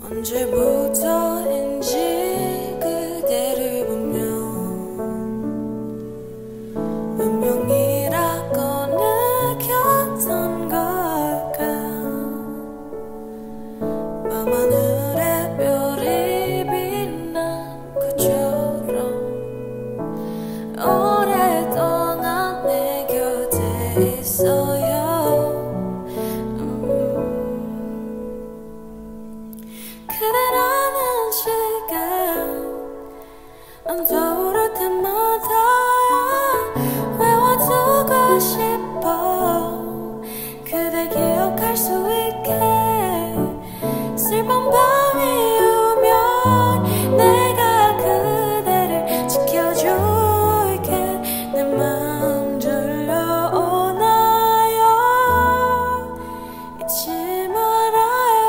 언제부터인지 그대를 보면 운명이라고 느꼈던 걸까. 밤하늘에 별이 빛난 것처럼 오랫동안 내 곁에 있어요. 그대라는 시간 난 떠오를 때마다 외워두고 싶어. 그대 기억할 수 있게 슬픈 밤이 오면 내가 그대를 지켜줄게. 내 맘 들려오나요? 잊지 말아요.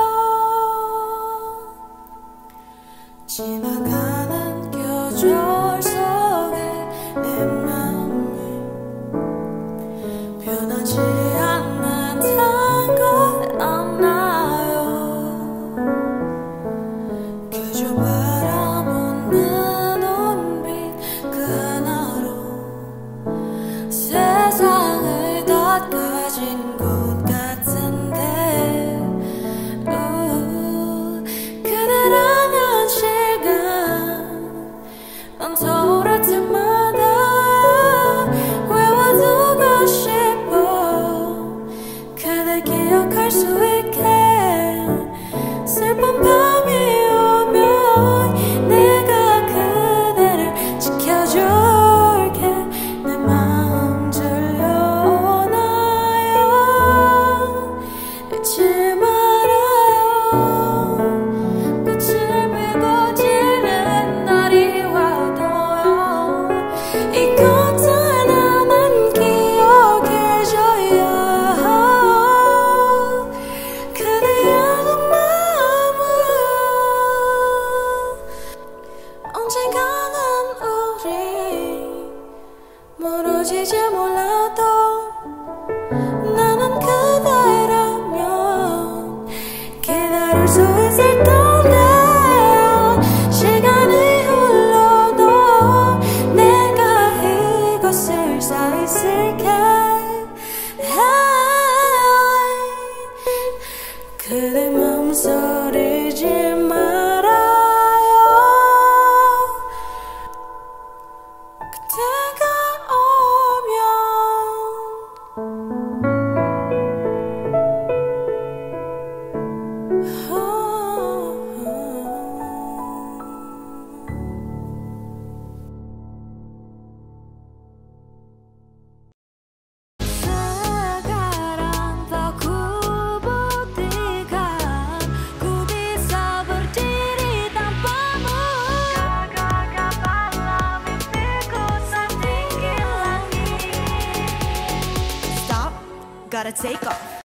지나가는 계절 속에 내 맘을 변하지 않는다는 걸 알나요? 그저 바라보는 눈빛 그 하나로 세상을 다 가진 것 같은데 그대라는 시간 난 떠오를 때마다 외워두고 싶어. 그대 기억할 수 있게 슬픈 밤이 오면 내가 그대를 지켜줄게. 내 맘 들려오나요? 잊지 말아요. 꽃을 피고 지는 날이 와도요 이곳에 나만 기억해줘요. 그대의 마음은 언젠가는 우리 멀어지지 몰라도 나는 그대라면 기다릴 수 있을 텐데 시간이 흘러도 내가 이곳을 서 있을게. 그대